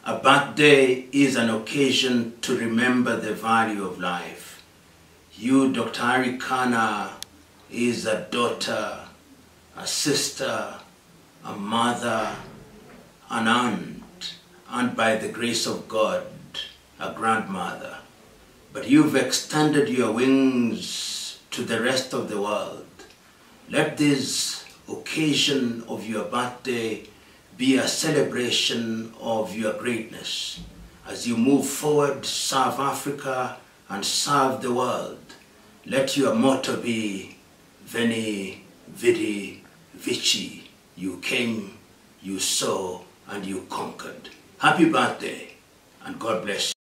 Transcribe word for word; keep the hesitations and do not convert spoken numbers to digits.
A birthday is an occasion to remember the value of life. You, Doctor Harry Kana, is a daughter, a sister, a mother, an aunt, and by the grace of God, a grandmother. But you've extended your wings to the rest of the world. Let this occasion of your birthday be a celebration of your greatness. As you move forward, serve Africa and serve the world. Let your motto be Veni, Vidi, Vici. You came, you saw, and you conquered. Happy birthday, and God bless you.